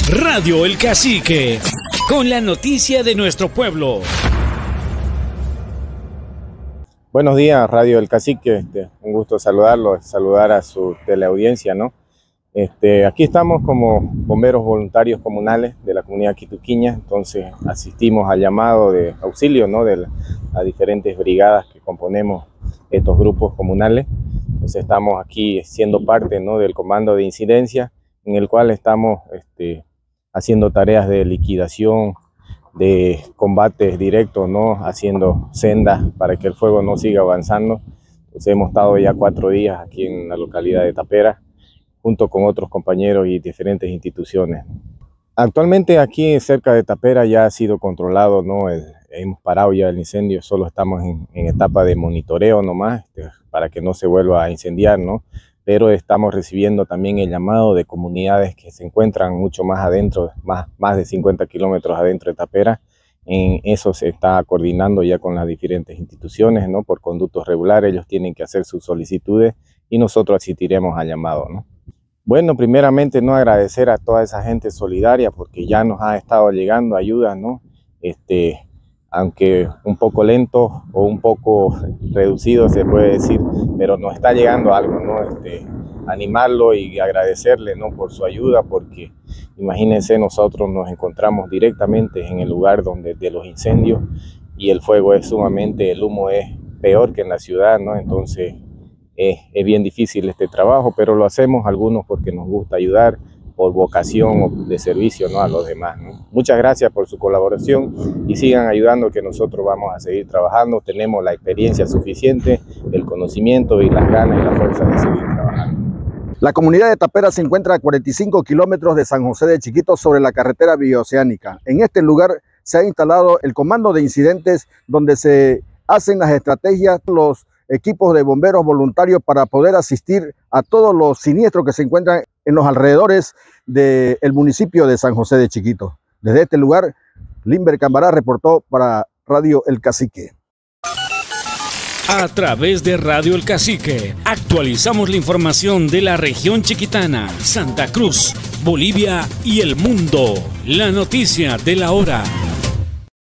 Radio El Cacique, con la noticia de nuestro pueblo. Buenos días, Radio El Cacique. Un gusto saludarlo, saludar a su teleaudiencia, ¿no? Aquí estamos como bomberos voluntarios comunales de la comunidad quituquiña, entonces asistimos al llamado de auxilio, ¿no? De las diferentes brigadas que componemos estos grupos comunales. Entonces estamos aquí siendo parte, ¿no? Del comando de incidencia, en el cual estamos haciendo tareas de liquidación, de combates directos, ¿no? Haciendo sendas para que el fuego no siga avanzando. Entonces hemos estado ya 4 días aquí en la localidad de Tapera, junto con otros compañeros y diferentes instituciones. Actualmente aquí cerca de Tapera ya ha sido controlado, ¿no? Hemos parado ya el incendio, solo estamos en etapa de monitoreo nomás, para que no se vuelva a incendiar, ¿no? Pero estamos recibiendo también el llamado de comunidades que se encuentran mucho más adentro, más de 50 kilómetros adentro de Tapera. En eso se está coordinando ya con las diferentes instituciones, ¿no? Por conductos regulares, ellos tienen que hacer sus solicitudes y nosotros asistiremos al llamado, ¿no? Bueno, primeramente, ¿no? Agradecer a toda esa gente solidaria porque ya nos ha estado llegando ayuda, ¿no? Aunque un poco lento o un poco reducido se puede decir, pero nos está llegando algo, ¿no? Animarlo y agradecerle, ¿no? Por su ayuda, porque imagínense, nosotros nos encontramos directamente en el lugar de los incendios y el fuego es sumamente, el humo es peor que en la ciudad, ¿no? Entonces es bien difícil este trabajo, pero lo hacemos algunos porque nos gusta ayudar, por vocación o de servicio, ¿no? A los demás, ¿no? Muchas gracias por su colaboración y sigan ayudando, que nosotros vamos a seguir trabajando. Tenemos la experiencia suficiente, el conocimiento y las ganas y la fuerza de seguir trabajando. La comunidad de Tapera se encuentra a 45 kilómetros de San José de Chiquito sobre la carretera bioceánica. En este lugar se ha instalado el comando de incidentes donde se hacen las estrategias, los equipos de bomberos voluntarios para poder asistir a todos los siniestros que se encuentran en los alrededores del municipio de San José de Chiquito. Desde este lugar, Limber Cambará reportó para Radio El Cacique. A través de Radio El Cacique, actualizamos la información de la región chiquitana, Santa Cruz, Bolivia y el mundo. La noticia de la hora.